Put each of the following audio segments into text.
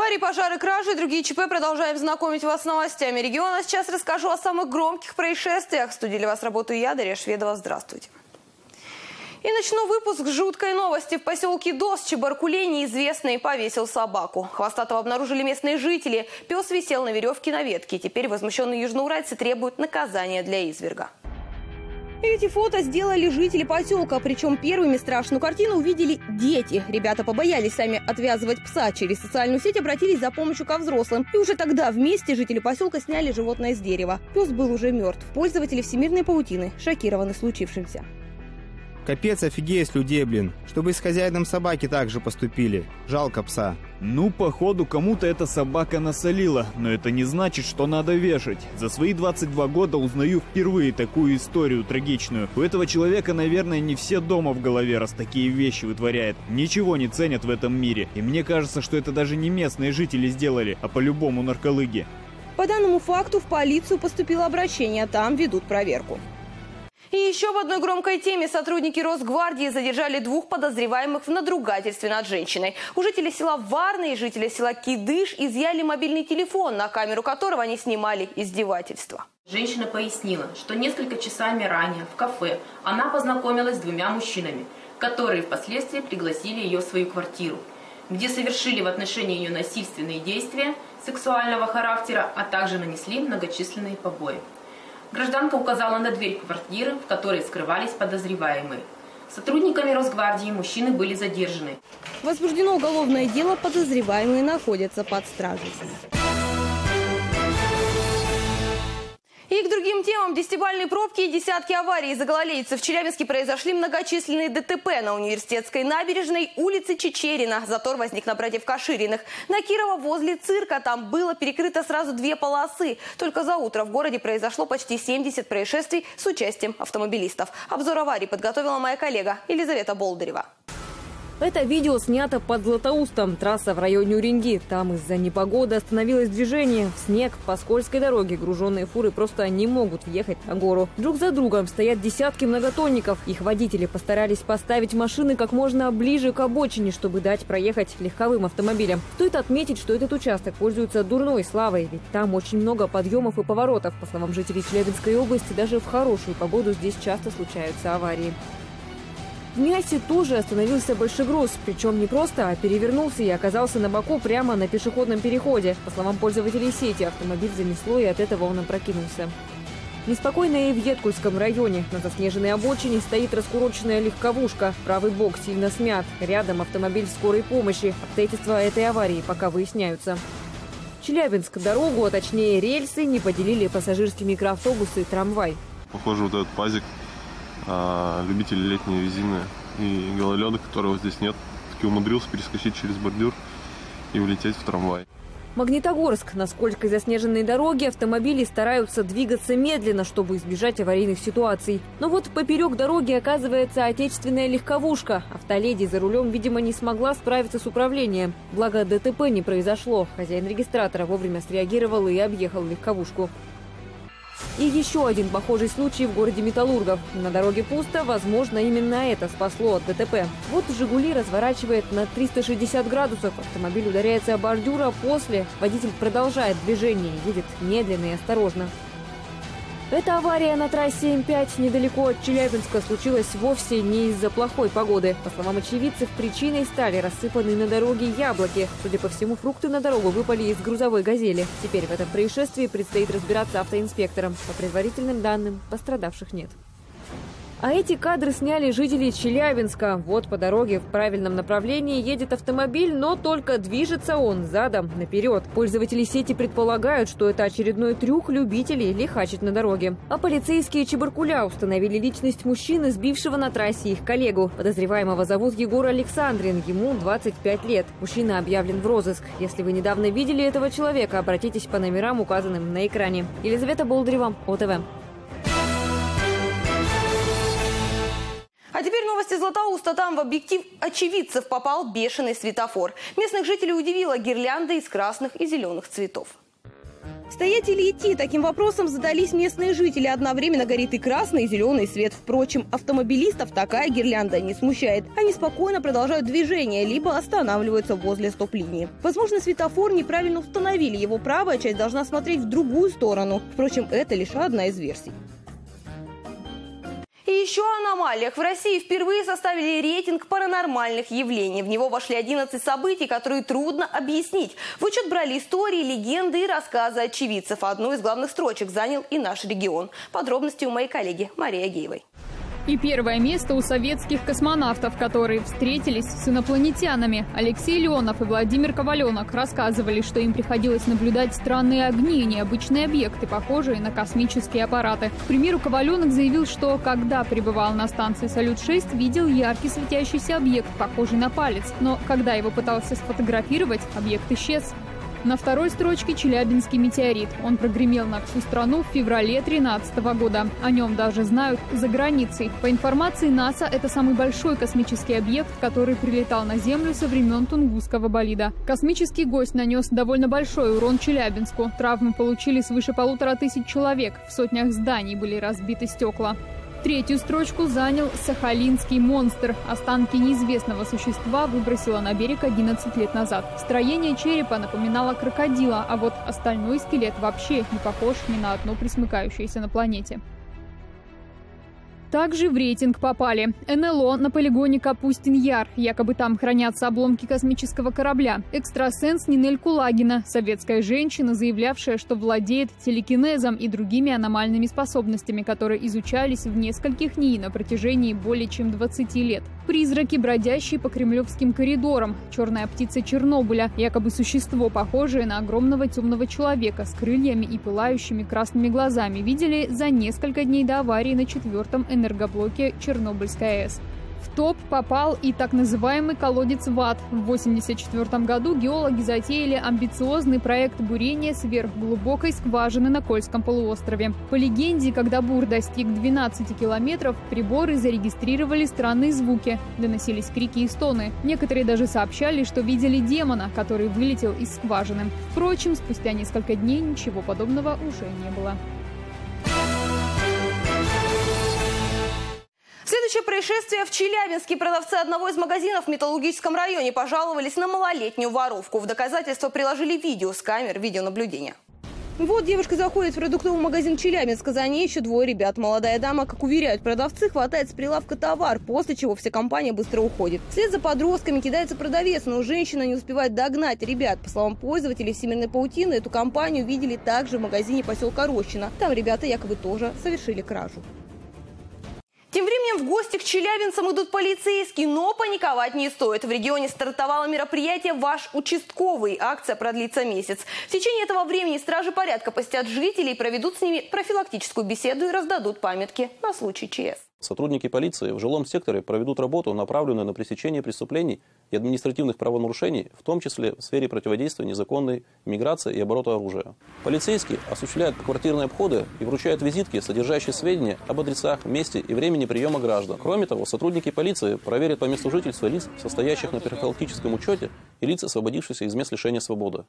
Аварии, пожары, кражи и другие ЧП. Продолжаем знакомить вас с новостями региона. Сейчас расскажу о самых громких происшествиях. В студии для вас работаю я, Дарья Шведова. Здравствуйте. И начну выпуск с жуткой новости. В поселке Дос Чебаркуле неизвестный повесил собаку. Хвостатого обнаружили местные жители. Пес висел на веревке на ветке. Теперь возмущенные южноуральцы требуют наказания для изверга. Эти фото сделали жители поселка. Причем первыми страшную картину увидели дети. Ребята побоялись сами отвязывать пса. Через социальную сеть обратились за помощью ко взрослым. И уже тогда вместе жители поселка сняли животное с дерева. Пес был уже мертв. Пользователи всемирной паутины шокированы случившимся. Капец, офигеть людей, блин. Чтобы с хозяином собаки так же поступили. Жалко пса. Ну, походу, кому-то эта собака насолила. Но это не значит, что надо вешать. За свои 22 года узнаю впервые такую историю трагичную. У этого человека, наверное, не все дома в голове, раз такие вещи вытворяет. Ничего не ценят в этом мире. И мне кажется, что это даже не местные жители сделали, а по-любому нарколыги. По данному факту в полицию поступило обращение. Там ведут проверку. И еще в одной громкой теме сотрудники Росгвардии задержали 2 подозреваемых в надругательстве над женщиной. У жителей села Варны и жителя села Кидыш изъяли мобильный телефон, на камеру которого они снимали издевательства. Женщина пояснила, что несколько часами ранее в кафе она познакомилась с 2 мужчинами, которые впоследствии пригласили ее в свою квартиру, где совершили в отношении ее насильственные действия сексуального характера, а также нанесли многочисленные побои. Гражданка указала на дверь квартиры, в которой скрывались подозреваемые. Сотрудниками Росгвардии мужчины были задержаны. Возбуждено уголовное дело, подозреваемые находятся под стражей. И к другим темам. Десятибалльные пробки и десятки аварий из-за гололедицы. В Челябинске произошли многочисленные ДТП на Университетской набережной, улице Чичерина. Затор возник напротив Кашириных. На Кирова возле цирка. Там было перекрыто сразу 2 полосы. Только за утро в городе произошло почти 70 происшествий с участием автомобилистов. Обзор аварий подготовила моя коллега Елизавета Болдырева. Это видео снято под Златоустом. Трасса в районе Уренги. Там из-за непогоды остановилось движение. В снег по скользкой дороге груженные фуры просто не могут въехать на гору. Друг за другом стоят десятки многотонников. Их водители постарались поставить машины как можно ближе к обочине, чтобы дать проехать легковым автомобилям. Стоит отметить, что этот участок пользуется дурной славой, ведь там очень много подъемов и поворотов. По словам жителей Челябинской области, даже в хорошую погоду здесь часто случаются аварии. В Миасе тоже остановился большегруз. Причем не просто, а перевернулся и оказался на боку прямо на пешеходном переходе. По словам пользователей сети, автомобиль занесло, и от этого он опрокинулся. Неспокойно и в Еткульском районе. На заснеженной обочине стоит раскуроченная легковушка. Правый бок сильно смят. Рядом автомобиль скорой помощи. Обстоятельства этой аварии пока выясняются. Челябинск. Дорогу, а точнее рельсы, не поделили пассажирские микроавтобусы и трамвай. Похоже, вот этот пазик. Любители летней резины и гололеда, которого здесь нет, таки умудрился перескочить через бордюр и улететь в трамвай. Магнитогорск. На скользкой заснеженной дороге автомобили стараются двигаться медленно, чтобы избежать аварийных ситуаций. Но вот поперек дороги оказывается отечественная легковушка. Автоледи за рулем, видимо, не смогла справиться с управлением. Благо ДТП не произошло. Хозяин регистратора вовремя среагировал и объехал легковушку. И еще один похожий случай в городе Металлургов. На дороге пусто, возможно, именно это спасло от ДТП. Вот «Жигули» разворачивает на 360 градусов. Автомобиль ударяется о бордюр, а после водитель продолжает движение, едет медленно и осторожно. Эта авария на трассе М5 недалеко от Челябинска случилась вовсе не из-за плохой погоды. По словам очевидцев, причиной стали рассыпанные на дороге яблоки. Судя по всему, фрукты на дорогу выпали из грузовой «Газели». Теперь в этом происшествии предстоит разбираться автоинспекторам. По предварительным данным, пострадавших нет. А эти кадры сняли жители Челябинска. Вот по дороге в правильном направлении едет автомобиль, но только движется он задом наперед. Пользователи сети предполагают, что это очередной трюк любителей лихачить на дороге. А полицейские Чебаркуля установили личность мужчины, сбившего на трассе их коллегу. Подозреваемого зовут Егор Александрин, ему 25 лет. Мужчина объявлен в розыск. Если вы недавно видели этого человека, обратитесь по номерам, указанным на экране. Елизавета Болдырева, ОТВ. А теперь новости Златоуста. Там в объектив очевидцев попал бешеный светофор. Местных жителей удивила гирлянда из красных и зеленых цветов. Стоять или идти? Таким вопросом задались местные жители. Одновременно горит и красный, и зеленый свет. Впрочем, автомобилистов такая гирлянда не смущает. Они спокойно продолжают движение, либо останавливаются возле стоп-линии. Возможно, светофор неправильно установили. Его правая часть должна смотреть в другую сторону. Впрочем, это лишь одна из версий. И еще о аномалиях. В России впервые составили рейтинг паранормальных явлений. В него вошли 11 событий, которые трудно объяснить. В учет брали истории, легенды и рассказы очевидцев. Одну из главных строчек занял и наш регион. Подробности у моей коллеги Марии Агеевой. И первое место у советских космонавтов, которые встретились с инопланетянами. Алексей Леонов и Владимир Коваленок рассказывали, что им приходилось наблюдать странные огни и необычные объекты, похожие на космические аппараты. К примеру, Коваленок заявил, что когда пребывал на станции «Салют-6», видел яркий светящийся объект, похожий на палец. Но когда его пытался сфотографировать, объект исчез. На второй строчке челябинский метеорит. Он прогремел на всю страну в феврале 2013 года. О нем даже знают за границей. По информации НАСА, это самый большой космический объект, который прилетал на Землю со времен Тунгусского болида. Космический гость нанес довольно большой урон Челябинску. Травмы получили свыше 1500 человек. В сотнях зданий были разбиты стекла. Третью строчку занял сахалинский монстр. Останки неизвестного существа выбросило на берег 11 лет назад. Строение черепа напоминало крокодила, а вот остальной скелет вообще не похож ни на одно присмыкающееся на планете. Также в рейтинг попали НЛО на полигоне Капустин-Яр. Якобы там хранятся обломки космического корабля. Экстрасенс Нинель Кулагина, советская женщина, заявлявшая, что владеет телекинезом и другими аномальными способностями, которые изучались в нескольких НИИ на протяжении более чем 20 лет. Призраки, бродящие по кремлевским коридорам. Черная птица Чернобыля. Якобы существо, похожее на огромного темного человека с крыльями и пылающими красными глазами, видели за несколько дней до аварии на 4-м энергоблоке Чернобыльской АЭС. В топ попал и так называемый колодец ВАТ. В 1984 году геологи затеяли амбициозный проект бурения сверхглубокой скважины на Кольском полуострове. По легенде, когда бур достиг 12 километров, приборы зарегистрировали странные звуки. Доносились крики и стоны. Некоторые даже сообщали, что видели демона, который вылетел из скважины. Впрочем, спустя несколько дней ничего подобного уже не было. Следующее происшествие в Челябинске. Продавцы одного из магазинов в Металлургическом районе пожаловались на малолетнюю воровку. В доказательство приложили видео с камер видеонаблюдения. Вот девушка заходит в продуктовый магазин Челябинска. За ней еще двое ребят. Молодая дама, как уверяют продавцы, хватает с прилавка товар, после чего вся компания быстро уходит. Вслед за подростками кидается продавец, но женщина не успевает догнать ребят. По словам пользователей всемирной паутины, эту компанию видели также в магазине поселка Рощино. Там ребята якобы тоже совершили кражу. Тем временем в гости к челябинцам идут полицейские, но паниковать не стоит. В регионе стартовало мероприятие «Ваш участковый». Акция продлится месяц. В течение этого времени стражи порядка посетят жителей, проведут с ними профилактическую беседу и раздадут памятки на случай ЧС. Сотрудники полиции в жилом секторе проведут работу, направленную на пресечение преступлений и административных правонарушений, в том числе в сфере противодействия незаконной миграции и оборота оружия. Полицейские осуществляют квартирные обходы и вручают визитки, содержащие сведения об адресах, месте и времени приема граждан. Кроме того, сотрудники полиции проверят по месту жительства лиц, состоящих на профилактическом учете, и лиц, освободившихся из мест лишения свободы.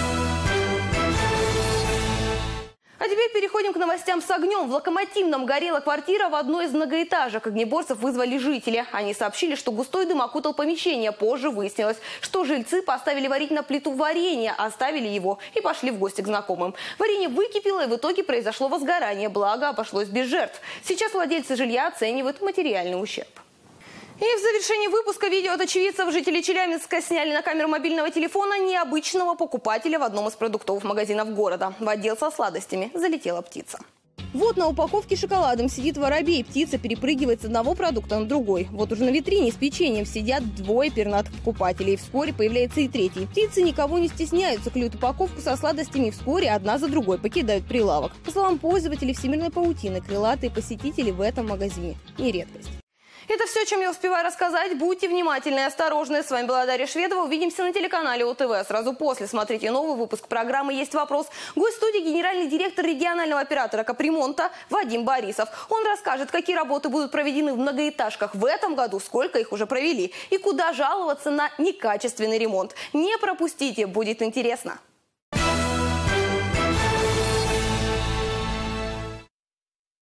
А теперь переходим к новостям с огнем. В Локомотивном горела квартира в одной из многоэтажек. Огнеборцев вызвали жители. Они сообщили, что густой дым окутал помещение. Позже выяснилось, что жильцы поставили варить на плиту варенье, оставили его и пошли в гости к знакомым. Варенье выкипело, и в итоге произошло возгорание. Благо, обошлось без жертв. Сейчас владельцы жилья оценивают материальный ущерб. И в завершении выпуска видео от очевидцев жители Челябинска сняли на камеру мобильного телефона необычного покупателя в одном из продуктовых магазинов города. В отдел со сладостями залетела птица. Вот на упаковке шоколадом сидит воробей. Птица перепрыгивает с одного продукта на другой. Вот уже на витрине с печеньем сидят двое пернатых покупателей. Вскоре появляется и третий. Птицы никого не стесняются, клюют упаковку со сладостями и вскоре одна за другой покидают прилавок. По словам пользователей всемирной паутины, крылатые посетители в этом магазине не редкость. Это все, чем я успеваю рассказать. Будьте внимательны и осторожны. С вами была Дарья Шведова. Увидимся на телеканале ОТВ. Сразу после смотрите новый выпуск программы «Есть вопрос». Гость студии – генеральный директор регионального оператора капремонта Вадим Борисов. Он расскажет, какие работы будут проведены в многоэтажках в этом году, сколько их уже провели и куда жаловаться на некачественный ремонт. Не пропустите, будет интересно.